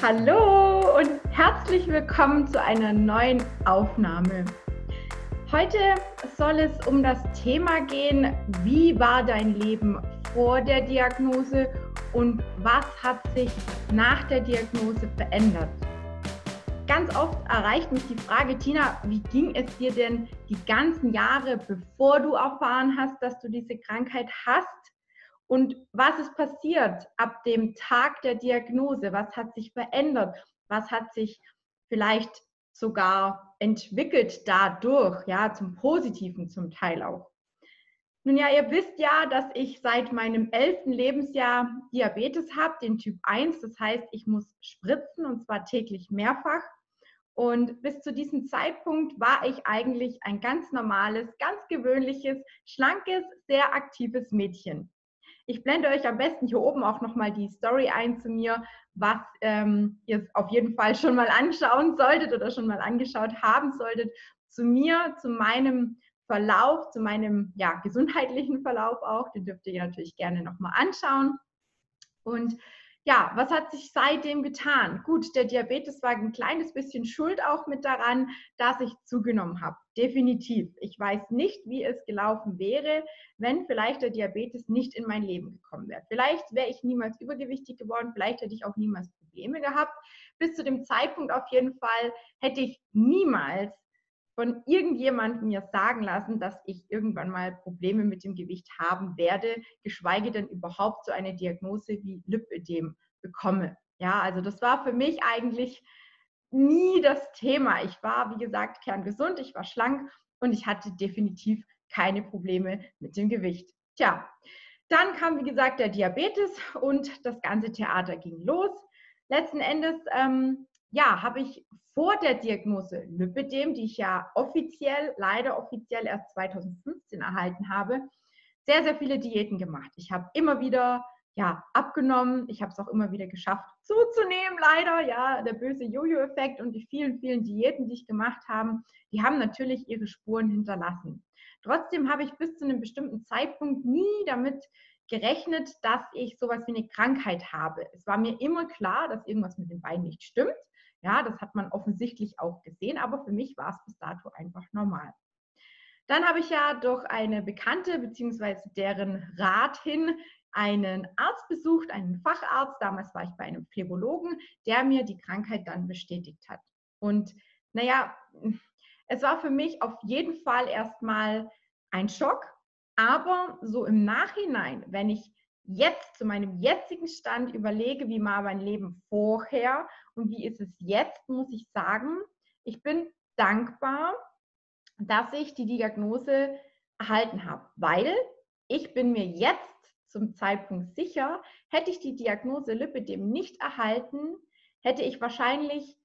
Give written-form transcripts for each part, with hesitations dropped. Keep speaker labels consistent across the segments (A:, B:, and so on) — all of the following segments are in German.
A: Hallo und herzlich willkommen zu einer neuen Aufnahme. Heute soll es um das Thema gehen, wie war dein Leben vor der Diagnose und was hat sich nach der Diagnose verändert? Ganz oft erreicht mich die Frage, Tina, wie ging es dir denn die ganzen Jahre, bevor du erfahren hast, dass du diese Krankheit hast? Und was ist passiert ab dem Tag der Diagnose? Was hat sich verändert? Was hat sich vielleicht sogar entwickelt dadurch, ja, zum Positiven zum Teil auch? Nun ja, ihr wisst ja, dass ich seit meinem 11. Lebensjahr Diabetes habe, den Typ 1. Das heißt, ich muss spritzen und zwar täglich mehrfach. Und bis zu diesem Zeitpunkt war ich eigentlich ein ganz normales, ganz gewöhnliches, schlankes, sehr aktives Mädchen. Ich blende euch am besten hier oben auch nochmal die Story ein zu mir, was ihr auf jeden Fall schon mal anschauen solltet oder schon mal angeschaut haben solltet, zu mir, zu meinem Verlauf, zu meinem gesundheitlichen Verlauf auch. Den dürft ihr natürlich gerne nochmal anschauen. Und ja, was hat sich seitdem getan? Gut, der Diabetes war ein kleines bisschen schuld auch mit daran, dass ich zugenommen habe. Definitiv. Ich weiß nicht, wie es gelaufen wäre, wenn vielleicht der Diabetes nicht in mein Leben gekommen wäre. Vielleicht wäre ich niemals übergewichtig geworden, vielleicht hätte ich auch niemals Probleme gehabt. Bis zu dem Zeitpunkt auf jeden Fall hätte ich niemals von irgendjemandem mir sagen lassen, dass ich irgendwann mal Probleme mit dem Gewicht haben werde, geschweige denn überhaupt so eine Diagnose wie Lipödem bekomme. Ja, also das war für mich eigentlich nie das Thema. Ich war, wie gesagt, kerngesund, ich war schlank und ich hatte definitiv keine Probleme mit dem Gewicht. Tja, dann kam, wie gesagt, der Diabetes und das ganze Theater ging los. Letzten Endes habe ich vor der Diagnose Lipödem, die ich ja leider offiziell erst 2015 erhalten habe, sehr, sehr viele Diäten gemacht. Ich habe immer wieder abgenommen. Ich habe es auch immer wieder geschafft zuzunehmen, leider. Ja, der böse Jojo-Effekt und die vielen, vielen Diäten, die ich gemacht habe, die haben natürlich ihre Spuren hinterlassen. Trotzdem habe ich bis zu einem bestimmten Zeitpunkt nie damit gerechnet, dass ich sowas wie eine Krankheit habe. Es war mir immer klar, dass irgendwas mit den Beinen nicht stimmt. Ja, das hat man offensichtlich auch gesehen, aber für mich war es bis dato einfach normal. Dann habe ich ja durch eine Bekannte bzw. deren Rat hin einen Arzt besucht, einen Facharzt. Damals war ich bei einem Phlebologen, der mir die Krankheit dann bestätigt hat. Und naja, es war für mich auf jeden Fall erstmal ein Schock. Aber so im Nachhinein, wenn ich jetzt zu meinem jetzigen Stand überlege, wie war mein Leben vorher und wie ist es jetzt, muss ich sagen, ich bin dankbar, dass ich die Diagnose erhalten habe, weil ich bin mir jetzt zum Zeitpunkt sicher, hätte ich die Diagnose Lipödem nicht erhalten, hätte ich wahrscheinlich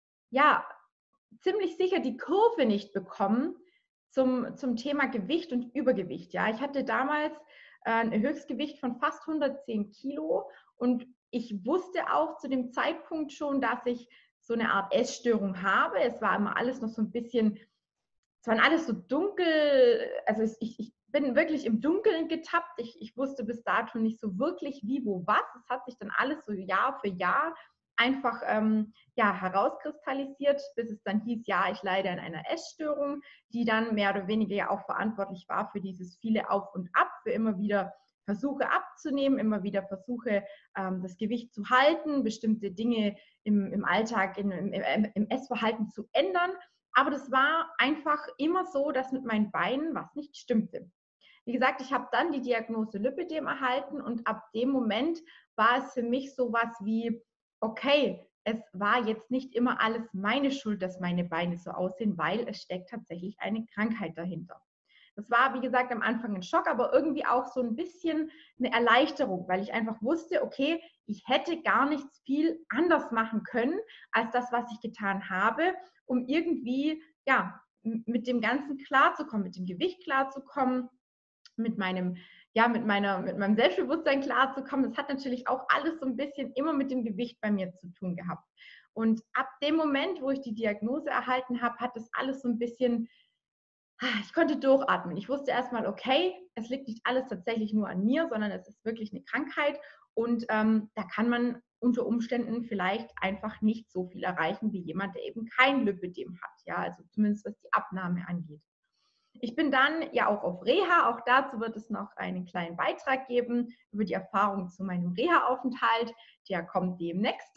A: ziemlich sicher die Kurve nicht bekommen zum Thema Gewicht und Übergewicht. Ja, ich hatte damals ein Höchstgewicht von fast 110 Kilo und ich wusste auch zu dem Zeitpunkt schon, dass ich so eine Art Essstörung habe. Es war immer alles noch so ein bisschen, es waren alles so dunkel, also ich bin wirklich im Dunkeln getappt. Ich wusste bis dato nicht so wirklich wie, wo, was. Es hat sich dann alles so Jahr für Jahr einfach herauskristallisiert, bis es dann hieß, ja, ich leide an einer Essstörung, die dann mehr oder weniger ja auch verantwortlich war für dieses viele Auf und Ab, für immer wieder Versuche abzunehmen, immer wieder Versuche, das Gewicht zu halten, bestimmte Dinge im Alltag, im Essverhalten zu ändern. Aber das war einfach immer so, dass mit meinen Beinen was nicht stimmte. Wie gesagt, ich habe dann die Diagnose Lipödem erhalten und ab dem Moment war es für mich sowas wie, okay, es war jetzt nicht immer alles meine Schuld, dass meine Beine so aussehen, weil es steckt tatsächlich eine Krankheit dahinter. Das war, wie gesagt, am Anfang ein Schock, aber irgendwie auch so ein bisschen eine Erleichterung, weil ich einfach wusste, okay, ich hätte gar nichts viel anders machen können als das, was ich getan habe, um irgendwie mit dem Ganzen klarzukommen, mit dem Gewicht klarzukommen, mit meinem mit meinem Selbstbewusstsein klarzukommen. Das hat natürlich auch alles so ein bisschen immer mit dem Gewicht bei mir zu tun gehabt. Und ab dem Moment, wo ich die Diagnose erhalten habe, hat das alles so ein bisschen, ich konnte durchatmen. Ich wusste erstmal, okay, es liegt nicht alles tatsächlich nur an mir, sondern es ist wirklich eine Krankheit und da kann man unter Umständen vielleicht einfach nicht so viel erreichen wie jemand, der eben kein Lipödem hat. Ja, also zumindest was die Abnahme angeht. Ich bin dann ja auch auf Reha, auch dazu wird es noch einen kleinen Beitrag geben über die Erfahrung zu meinem Reha-Aufenthalt, der kommt demnächst.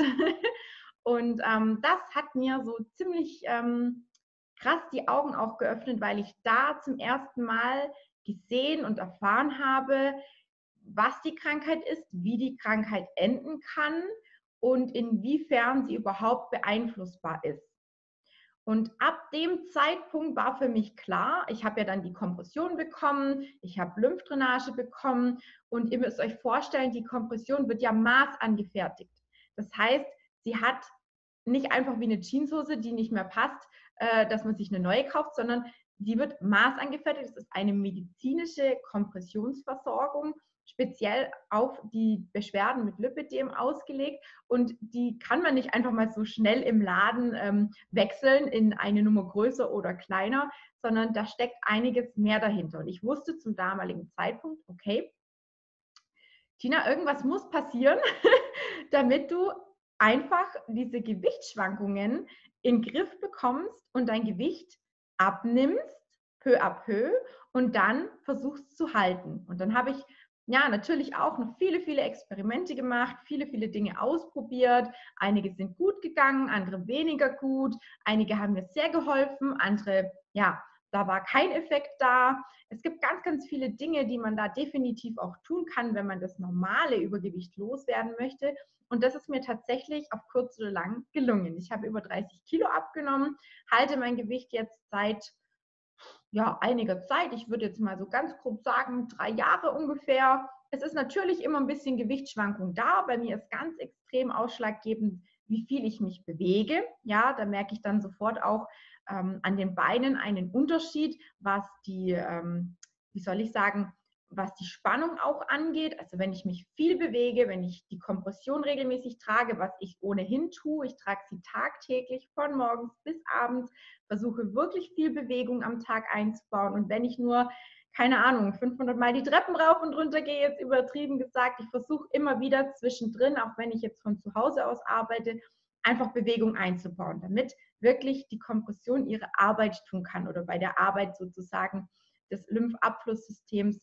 A: Und das hat mir so ziemlich krass die Augen auch geöffnet, weil ich da zum ersten Mal gesehen und erfahren habe, was die Krankheit ist, wie die Krankheit enden kann und inwiefern sie überhaupt beeinflussbar ist. Und ab dem Zeitpunkt war für mich klar, ich habe ja dann die Kompression bekommen, ich habe Lymphdrainage bekommen und ihr müsst euch vorstellen, die Kompression wird ja maßangefertigt. Das heißt, sie hat nicht einfach wie eine Jeanshose, die nicht mehr passt, dass man sich eine neue kauft, sondern die wird maßangefertigt. Das ist eine medizinische Kompressionsversorgung, speziell auf die Beschwerden mit Lipödem ausgelegt. Und die kann man nicht einfach mal so schnell im Laden wechseln in eine Nummer größer oder kleiner, sondern da steckt einiges mehr dahinter. Und ich wusste zum damaligen Zeitpunkt, okay, Tina, irgendwas muss passieren, damit du einfach diese Gewichtsschwankungen in den Griff bekommst und dein Gewicht abnimmst, peu à peu, und dann versuchst zu halten. Und dann habe ich ja natürlich auch noch viele, viele Experimente gemacht, viele, viele Dinge ausprobiert. Einige sind gut gegangen, andere weniger gut. Einige haben mir sehr geholfen, andere, ja, da war kein Effekt da. Es gibt ganz, ganz viele Dinge, die man da definitiv auch tun kann, wenn man das normale Übergewicht loswerden möchte. Und das ist mir tatsächlich auf kurz oder lang gelungen. Ich habe über 30 Kilo abgenommen, halte mein Gewicht jetzt seit einiger Zeit. Ich würde jetzt mal so ganz grob sagen, 3 Jahre ungefähr. Es ist natürlich immer ein bisschen Gewichtsschwankung da. Bei mir ist ganz extrem ausschlaggebend, wie viel ich mich bewege. Ja, da merke ich dann sofort auch an den Beinen einen Unterschied, was die, wie soll ich sagen, was die Spannung auch angeht. Also wenn ich mich viel bewege, wenn ich die Kompression regelmäßig trage, was ich ohnehin tue, ich trage sie tagtäglich von morgens bis abends, versuche wirklich viel Bewegung am Tag einzubauen. Und wenn ich nur, keine Ahnung, 500 Mal die Treppen rauf und runter gehe, jetzt übertrieben gesagt, ich versuche immer wieder zwischendrin, auch wenn ich jetzt von zu Hause aus arbeite, einfach Bewegung einzubauen, damit wirklich die Kompression ihre Arbeit tun kann oder bei der Arbeit sozusagen des Lymphabflusssystems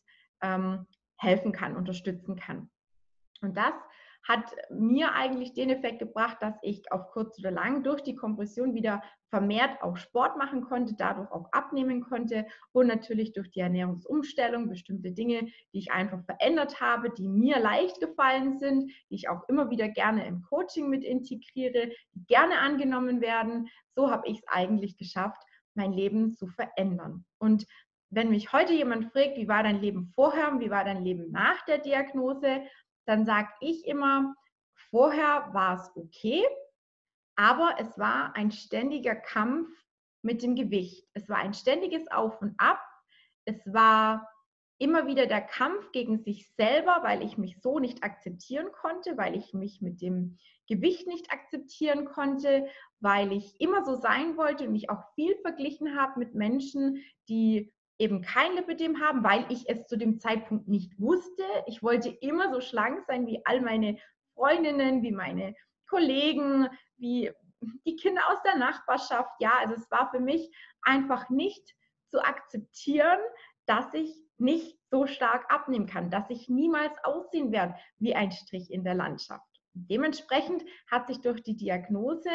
A: helfen kann, unterstützen kann. Und das hat mir eigentlich den Effekt gebracht, dass ich auf kurz oder lang durch die Kompression wieder vermehrt auch Sport machen konnte, dadurch auch abnehmen konnte und natürlich durch die Ernährungsumstellung bestimmte Dinge, die ich einfach verändert habe, die mir leicht gefallen sind, die ich auch immer wieder gerne im Coaching mit integriere, die gerne angenommen werden. So habe ich es eigentlich geschafft, mein Leben zu verändern. Und wenn mich heute jemand fragt, wie war dein Leben vorher und wie war dein Leben nach der Diagnose, dann sage ich immer, vorher war es okay, aber es war ein ständiger Kampf mit dem Gewicht. Es war ein ständiges Auf und Ab. Es war immer wieder der Kampf gegen sich selber, weil ich mich so nicht akzeptieren konnte, weil ich mich mit dem Gewicht nicht akzeptieren konnte, weil ich immer so sein wollte und mich auch viel verglichen habe mit Menschen, die eben kein Lipödem haben, weil ich es zu dem Zeitpunkt nicht wusste. Ich wollte immer so schlank sein wie all meine Freundinnen, wie meine Kollegen, wie die Kinder aus der Nachbarschaft. Ja, also es war für mich einfach nicht zu akzeptieren, dass ich nicht so stark abnehmen kann, dass ich niemals aussehen werde wie ein Strich in der Landschaft. Dementsprechend hat sich durch die Diagnose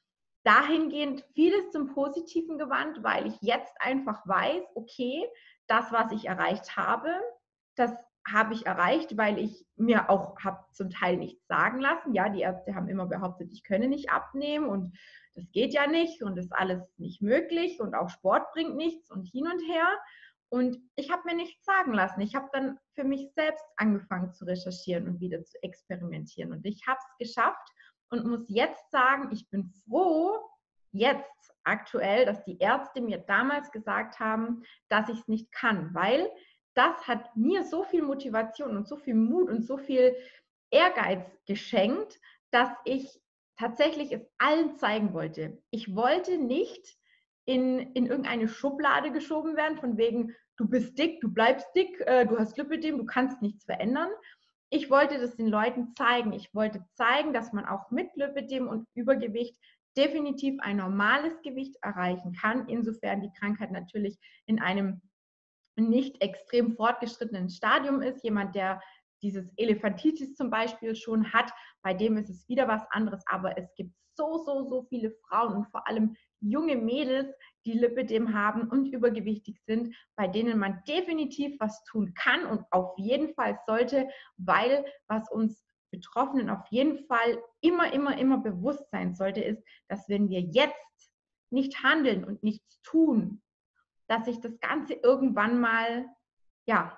A: dahingehend vieles zum Positiven gewandt, weil ich jetzt einfach weiß, okay, das, was ich erreicht habe, das habe ich erreicht, weil ich mir auch habe zum Teil nichts sagen lassen. Ja, die Ärzte haben immer behauptet, ich könne nicht abnehmen und das geht ja nicht und das ist alles nicht möglich und auch Sport bringt nichts und hin und her. Und ich habe mir nichts sagen lassen. Ich habe dann für mich selbst angefangen zu recherchieren und wieder zu experimentieren. Und ich habe es geschafft und muss jetzt sagen, ich bin froh, jetzt aktuell, dass die Ärzte mir damals gesagt haben, dass ich es nicht kann, weil das hat mir so viel Motivation und so viel Mut und so viel Ehrgeiz geschenkt, dass ich tatsächlich es allen zeigen wollte. Ich wollte nicht in irgendeine Schublade geschoben werden, von wegen, du bist dick, du bleibst dick, du hast Lipödem, du kannst nichts verändern, ich wollte das den Leuten zeigen. Ich wollte zeigen, dass man auch mit Lipödem und Übergewicht definitiv ein normales Gewicht erreichen kann, insofern die Krankheit natürlich in einem nicht extrem fortgeschrittenen Stadium ist. Jemand, der dieses Elefantitis zum Beispiel schon hat, bei dem ist es wieder was anderes. Aber es gibt so viele Frauen und vor allem junge Mädels, die Lipödem haben und übergewichtig sind, bei denen man definitiv was tun kann und auf jeden Fall sollte, weil was uns Betroffenen auf jeden Fall immer bewusst sein sollte, ist, dass wenn wir jetzt nicht handeln und nichts tun, dass sich das Ganze irgendwann mal, ja,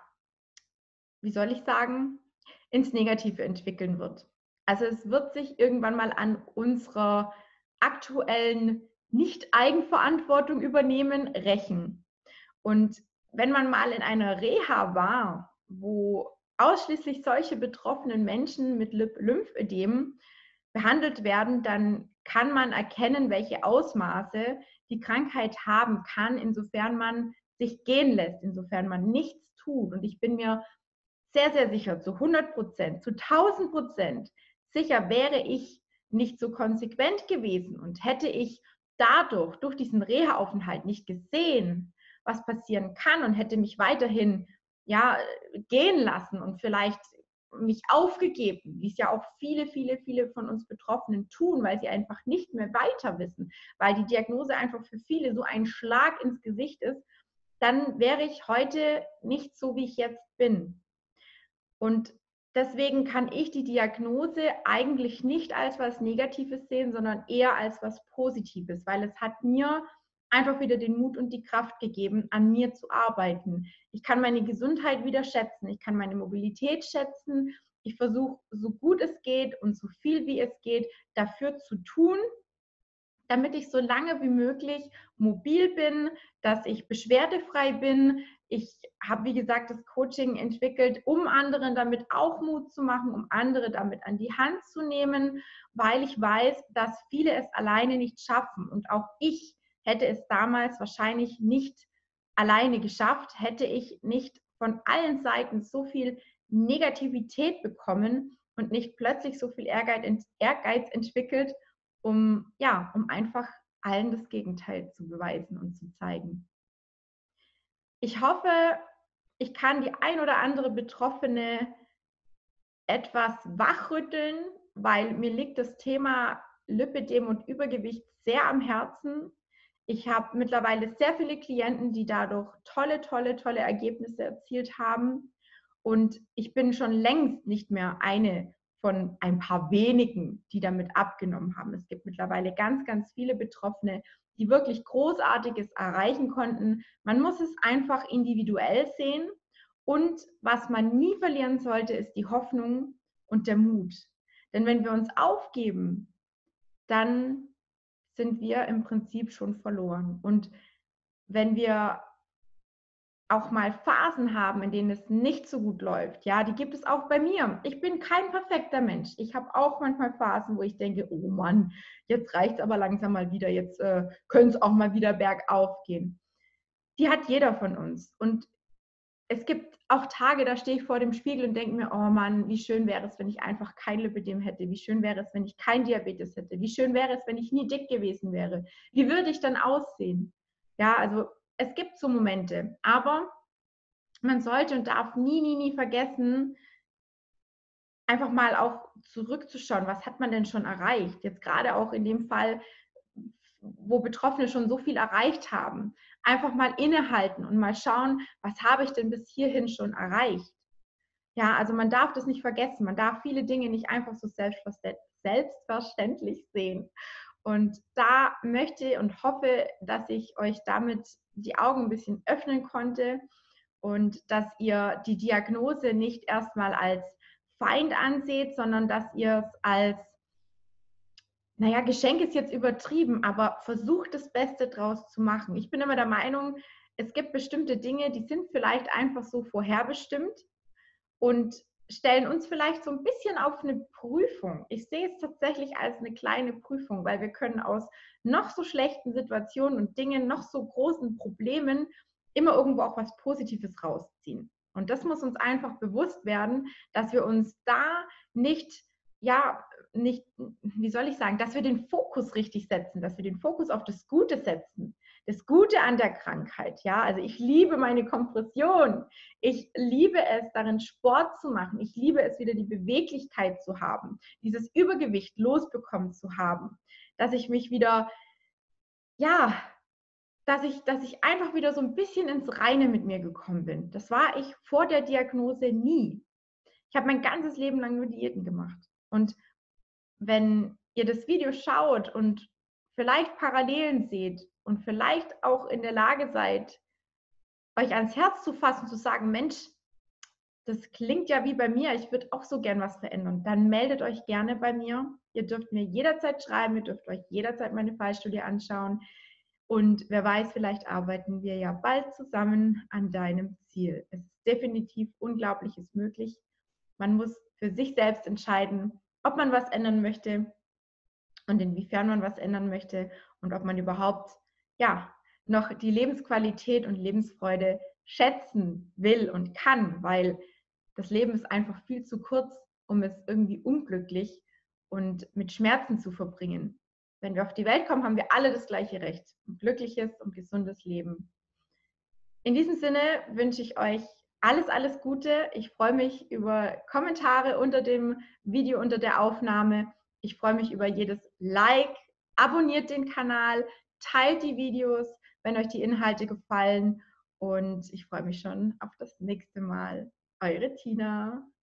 A: wie soll ich sagen, ins Negative entwickeln wird. Also es wird sich irgendwann mal an unserer aktuellen Nicht-Eigenverantwortung übernehmen, rächen. Und wenn man mal in einer Reha war, wo ausschließlich solche betroffenen Menschen mit Lymphödem behandelt werden, dann kann man erkennen, welche Ausmaße die Krankheit haben kann, insofern man sich gehen lässt, insofern man nichts tut. Und ich bin mir sehr sicher, zu 100%, zu 1000% sicher wäre ich nicht so konsequent gewesen und hätte ich dadurch, durch diesen Reha-Aufenthalt nicht gesehen, was passieren kann und hätte mich weiterhin ja, gehen lassen und vielleicht mich aufgegeben, wie es ja auch viele von uns Betroffenen tun, weil sie einfach nicht mehr weiter wissen, weil die Diagnose einfach für viele so ein Schlag ins Gesicht ist, dann wäre ich heute nicht so, wie ich jetzt bin. Und deswegen kann ich die Diagnose eigentlich nicht als was Negatives sehen, sondern eher als was Positives, weil es hat mir einfach wieder den Mut und die Kraft gegeben, an mir zu arbeiten. Ich kann meine Gesundheit wieder schätzen, ich kann meine Mobilität schätzen. Ich versuche, so gut es geht und so viel wie es geht, dafür zu tun, damit ich so lange wie möglich mobil bin, dass ich beschwerdefrei bin. Ich habe, wie gesagt, das Coaching entwickelt, um anderen damit auch Mut zu machen, um andere damit an die Hand zu nehmen, weil ich weiß, dass viele es alleine nicht schaffen. Und auch ich hätte es damals wahrscheinlich nicht alleine geschafft, hätte ich nicht von allen Seiten so viel Negativität bekommen und nicht plötzlich so viel Ehrgeiz entwickelt, um einfach allen das Gegenteil zu beweisen und zu zeigen. Ich hoffe, ich kann die ein oder andere Betroffene etwas wachrütteln, weil mir liegt das Thema Lipödem und Übergewicht sehr am Herzen. Ich habe mittlerweile sehr viele Klienten, die dadurch tolle Ergebnisse erzielt haben. Und ich bin schon längst nicht mehr eine von ein paar wenigen, die damit abgenommen haben. Es gibt mittlerweile ganz viele Betroffene, die wirklich Großartiges erreichen konnten. Man muss es einfach individuell sehen. Und was man nie verlieren sollte, ist die Hoffnung und der Mut. Denn wenn wir uns aufgeben, dann sind wir im Prinzip schon verloren. Und wenn wir auch mal Phasen haben, in denen es nicht so gut läuft, ja, die gibt es auch bei mir. Ich bin kein perfekter Mensch. Ich habe auch manchmal Phasen, wo ich denke, oh Mann, jetzt reicht es aber langsam mal wieder, jetzt könnte es auch mal wieder bergauf gehen. Die hat jeder von uns. Und es gibt auch Tage, da stehe ich vor dem Spiegel und denke mir, oh Mann, wie schön wäre es, wenn ich einfach kein Lipödem hätte. Wie schön wäre es, wenn ich kein Diabetes hätte. Wie schön wäre es, wenn ich nie dick gewesen wäre. Wie würde ich dann aussehen? Ja, also es gibt so Momente, aber man sollte und darf nie vergessen, einfach mal auch zurückzuschauen, was hat man denn schon erreicht? Jetzt gerade auch in dem Fall, wo Betroffene schon so viel erreicht haben. Einfach mal innehalten und mal schauen, was habe ich denn bis hierhin schon erreicht? Ja, also man darf das nicht vergessen. Man darf viele Dinge nicht einfach so selbstverständlich sehen. Und da möchte und hoffe, dass ich euch damit die Augen ein bisschen öffnen konnte und dass ihr die Diagnose nicht erstmal als Feind anseht, sondern dass ihr es als, naja, Geschenk ist jetzt übertrieben, aber versucht das Beste draus zu machen. Ich bin immer der Meinung, es gibt bestimmte Dinge, die sind vielleicht einfach so vorherbestimmt und stellen uns vielleicht so ein bisschen auf eine Prüfung. Ich sehe es tatsächlich als eine kleine Prüfung, weil wir können aus noch so schlechten Situationen und Dingen, noch so großen Problemen immer irgendwo auch was Positives rausziehen. Und das muss uns einfach bewusst werden, dass wir uns da nicht, ja, nicht, wie soll ich sagen, dass wir den Fokus richtig setzen, dass wir den Fokus auf das Gute setzen. Das Gute an der Krankheit, ja. Also ich liebe meine Kompression. Ich liebe es, darin Sport zu machen. Ich liebe es, wieder die Beweglichkeit zu haben, dieses Übergewicht losbekommen zu haben, dass ich mich wieder, ja, dass ich einfach wieder so ein bisschen ins Reine mit mir gekommen bin. Das war ich vor der Diagnose nie. Ich habe mein ganzes Leben lang nur Diäten gemacht. Und wenn ihr das Video schaut und vielleicht Parallelen seht und vielleicht auch in der Lage seid, euch ans Herz zu fassen, zu sagen, Mensch, das klingt ja wie bei mir, ich würde auch so gern was verändern, dann meldet euch gerne bei mir. Ihr dürft mir jederzeit schreiben, ihr dürft euch jederzeit meine Fallstudie anschauen. Und wer weiß, vielleicht arbeiten wir ja bald zusammen an deinem Ziel. Es ist definitiv Unglaubliches möglich. Man muss für sich selbst entscheiden, ob man was ändern möchte und inwiefern man was ändern möchte und ob man überhaupt, ja, noch die Lebensqualität und Lebensfreude schätzen will und kann, weil das Leben ist einfach viel zu kurz, um es irgendwie unglücklich und mit Schmerzen zu verbringen. Wenn wir auf die Welt kommen, haben wir alle das gleiche Recht, ein glückliches und gesundes Leben. In diesem Sinne wünsche ich euch alles, alles Gute. Ich freue mich über Kommentare unter dem Video, unter der Aufnahme. Ich freue mich über jedes Like. Abonniert den Kanal, teilt die Videos, wenn euch die Inhalte gefallen. Und ich freue mich schon auf das nächste Mal. Eure Tina.